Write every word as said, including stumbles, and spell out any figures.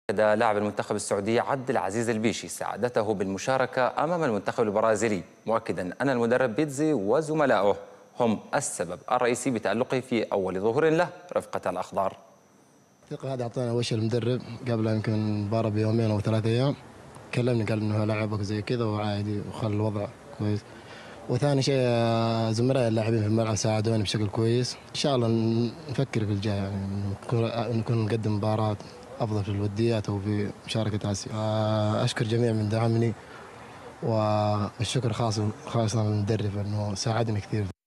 أكد لاعب المنتخب السعودي عبد العزيز البيشي سعادته بالمشاركة أمام المنتخب البرازيلي، مؤكدا أن المدرب بيتزي وزملائه هم السبب الرئيسي بتألقه في أول ظهور له رفقة الأخضر. الثقة هذه أعطانا وش المدرب قبل يمكن المباراة بيومين أو ثلاثة أيام، كلمني قال إنه لعبك زي كذا وعادي وخلى الوضع كويس. وثاني شيء زملائي اللاعبين في الملعب ساعدوني بشكل كويس. إن شاء الله نفكر في الجاي يعني نكون نقدم مباراة أفضل في الوديات أو في مشاركة آسيا. أشكر جميع من دعمني، والشكر خاص خاصة للمدرب إنه ساعدني كثير.